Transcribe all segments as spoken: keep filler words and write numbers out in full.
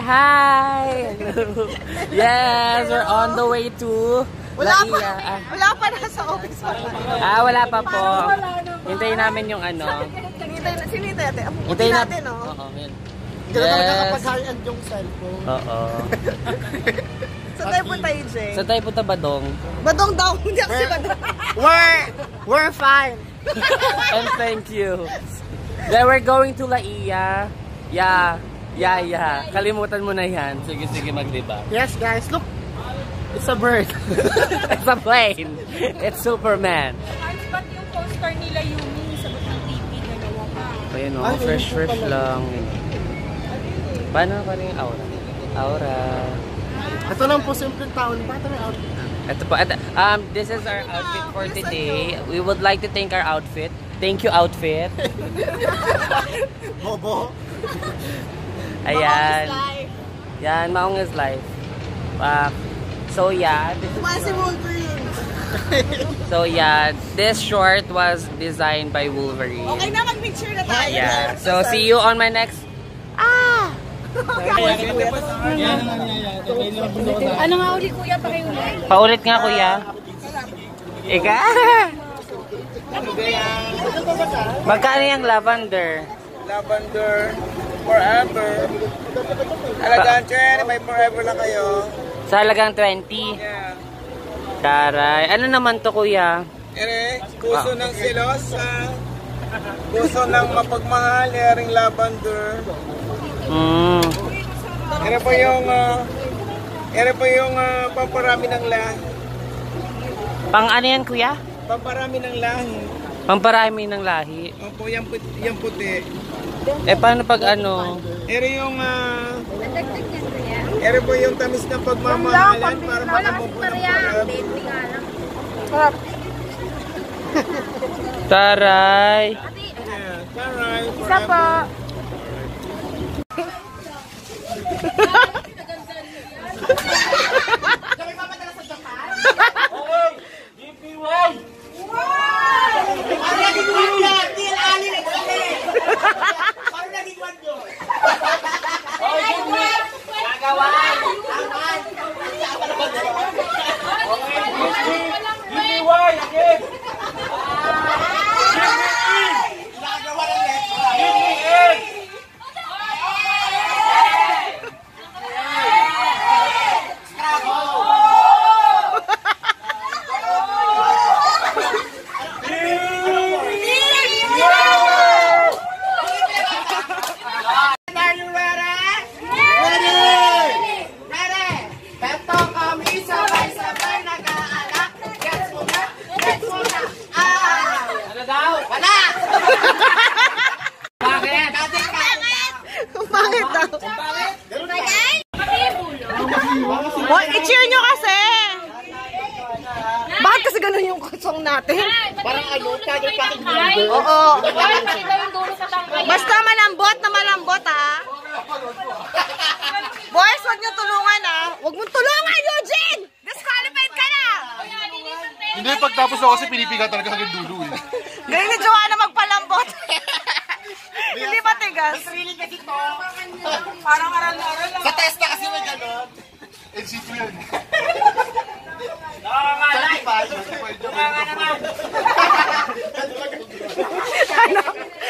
hi! Yes, we're on the way to Wala La pa, ah. wala pa nasa office pa. Ah, wala pa po. Hintayin namin yung ano. Hintayin na, sinintay natin. Hintayin natin, no? Oo, yun. Hindi na talaga kapag-high-end yung cellphone. Oo. Saan tayo punta, E J? Saan tayo punta, Badong? Badong daw, hindi ako si Badong. We're, we're fine. And thank you. Then we're going to La Ia. Yeah. Yeah, yeah. Kalimutan mo na yan. Sige, sige, magdiba. Yes, guys. Look. It's a bird. It's a plane. It's Superman. Ba't yung poster nila Yumi sa ng T V dalawa pa? Ayun o, fresh, fresh lang. Paano, paano yung aura? Aura. Ito lang po, simpleng taon. Bakit may outfit? Ito po. Ito, um, this is our outfit for today. We would like to thank our outfit. Thank you, outfit. Bobo. Ayan. Yan, Maong is life. Uh, so yeah, this is So yeah, this short was designed by Wolverine. Okay na, mag-picture na tayo. Yeah. So see you on my next. Ah. Ano nga uli kuya, pakiulit? Paulit nga kuya. Ika. Magkano yung lavender? Lavender forever. Halagang twenty, may forever lang kayo. Sa halagang twenty. Yeah. Taray. Ano naman to kuya? Ere, puso ng silosa. Puso ng mapagmahal, ering lavender. Mm. Ere po yung uh, ere po yung uh, pamparami ng lahi. Pang ano yan kuya? Pamparami ng lahi. Pamparami ng lahi. Opo, yung puti, yung puti. Eh paano pag ano? Ere yung uh, ere po yung tamis ng pagmamahalan para makamupo ng forever. Taray. Yeah, taray. Isa po. Oh, i-cheer nyo kasi! Bakit kasi ganun yung song natin? Parang ano, kagay paking Oo. Basta malambot na malambot, ha? Boys, huwag nyo tulungan, ha? Huwag mong tulungan, Eugene! Disqualified ka na! Hindi, pagtapos ako kasi pinipiga talaga hanggang dulo eh. Ganyan ni Joanna magpalambot. Hindi ba tigas? Parang aral-aral lang. Sa testa kasi may gano'n. N C two yan. Certified. Certified. Ano?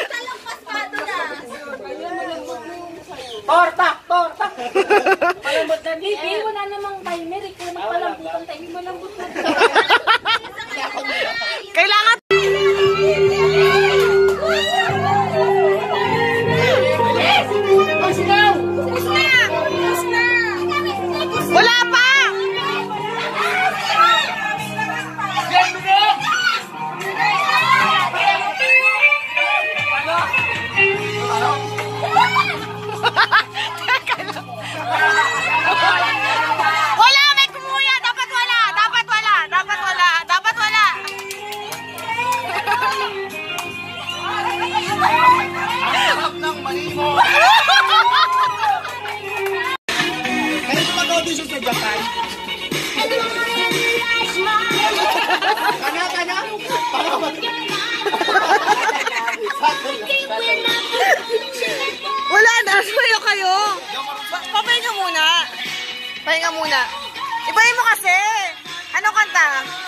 Torta! Torta! Palambot na. Baby, wala namang timer. Ikaw magpalambutan tayo. Hindi malambot na. Kailangan... Wala pa! Wala, may kumuya. Dapat wala. Dapat wala. Dapat wala. Dapat wala. Harap ng mali mo. Kaya ito mag-audition sa Japan. Kanya, kanya. Para mag- Wala na. Sumayo kayo. Pa- Papahinga Pahinga muna. Ibahin mo kasi. Anong kanta?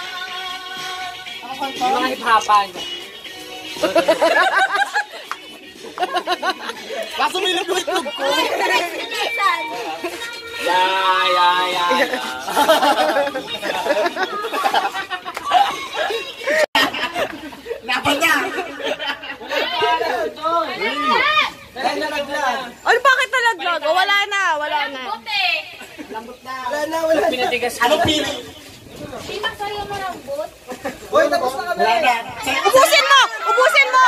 Yung mga hip-hopan. Kaso may nag-itlog ko. Ya, ya, ya, ya. Laban na! Ano, bakit nalaglag? O, wala na, wala na. Wala na, wala na. Pinatigas ko. Anong pili? Sino sa'yo malambot? Hoy, tapos na kami. Ubusin mo! Ubusin mo!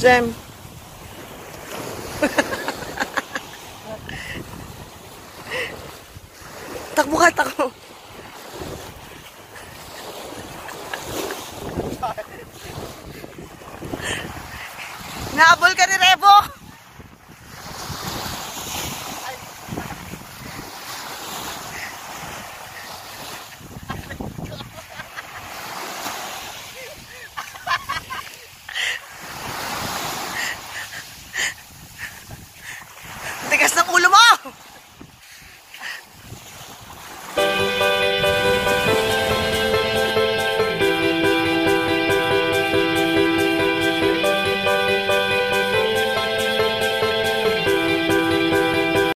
Jem. Takbo ka, takbo. Nahabol ka ni Rebo.